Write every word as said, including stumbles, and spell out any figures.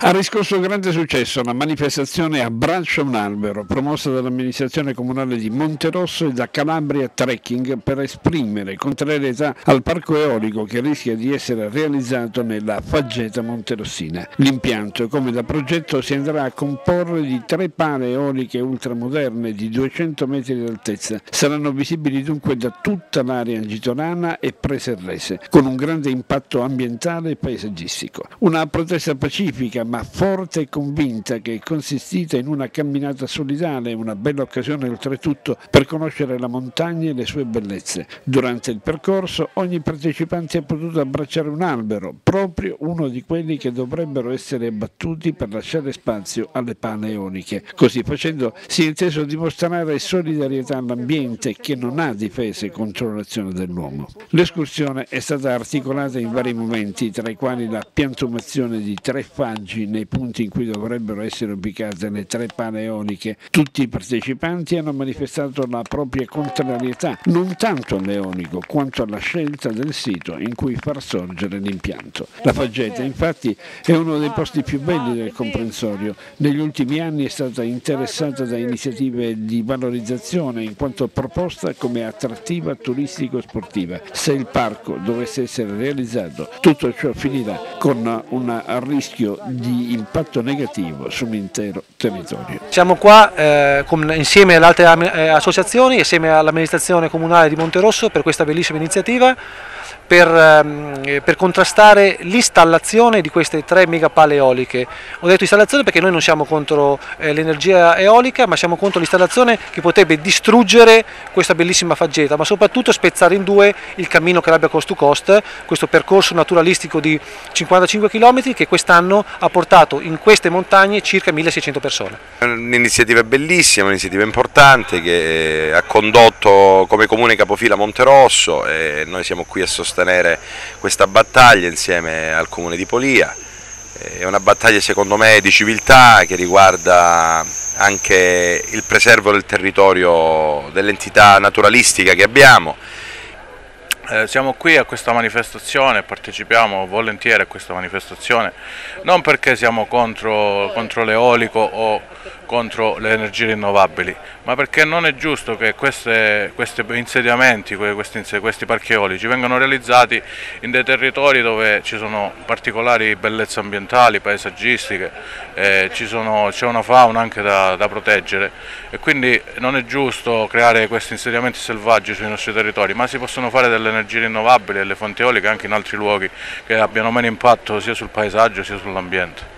Ha riscosso grande successo la manifestazione Abbraccia un albero, promossa dall'amministrazione comunale di Monterosso e da Calabria Trekking per esprimere contrarietà al parco eolico che rischia di essere realizzato nella faggeta monterossina. L'impianto, come da progetto, si andrà a comporre di tre pale eoliche ultramoderne di duecento metri di altezza. Saranno visibili dunque da tutta l'area angitolana e preserrese, con un grande impatto ambientale e paesaggistico. Una protesta pacifica ma forte e convinta che è consistita in una camminata solidale, una bella occasione oltretutto per conoscere la montagna e le sue bellezze. Durante il percorso ogni partecipante ha potuto abbracciare un albero, proprio uno di quelli che dovrebbero essere abbattuti per lasciare spazio alle pale eoliche. Così facendo si è inteso dimostrare solidarietà all'ambiente che non ha difese contro l'azione dell'uomo. L'escursione è stata articolata in vari momenti, tra i quali la piantumazione di tre faggi nei punti in cui dovrebbero essere ubicate le tre pale eoliche. Tutti i partecipanti hanno manifestato la propria contrarietà, non tanto all'eolico quanto alla scelta del sito in cui far sorgere l'impianto. La faggeta infatti è uno dei posti più belli del comprensorio. Negli ultimi anni è stata interessata da iniziative di valorizzazione in quanto proposta come attrattiva turistico-sportiva. Se il parco dovesse essere realizzato, tutto ciò finirà con un rischio di impatto negativo sull'intero territorio. Siamo qua eh, con, insieme alle altre eh, associazioni, insieme all'amministrazione comunale di Monterosso per questa bellissima iniziativa per, eh, per contrastare l'installazione di queste tre megapale eoliche. Ho detto installazione perché noi non siamo contro eh, l'energia eolica, ma siamo contro l'installazione che potrebbe distruggere questa bellissima faggeta, ma soprattutto spezzare in due il cammino Calabria Coast to Coast, questo percorso naturalistico di cinquantacinque chilometri che quest'anno ha portato in queste montagne circa milleseicento persone. È un'iniziativa bellissima, un'iniziativa importante che ha condotto come comune capofila Monterosso e noi siamo qui a sostenere questa battaglia insieme al comune di Polia. È una battaglia secondo me di civiltà che riguarda anche il preservo del territorio, dell'entità naturalistica che abbiamo. Eh, siamo qui a questa manifestazione, partecipiamo volentieri a questa manifestazione, non perché siamo contro, contro l'eolico o contro le energie rinnovabili, ma perché non è giusto che queste, questi insediamenti, questi, questi parchi eolici vengano realizzati in dei territori dove ci sono particolari bellezze ambientali, paesaggistiche, eh, c'è una fauna anche da, da proteggere e quindi non è giusto creare questi insediamenti selvaggi sui nostri territori, ma si possono fare delle energie rinnovabili e le fonti eoliche anche in altri luoghi che abbiano meno impatto sia sul paesaggio sia sull'ambiente.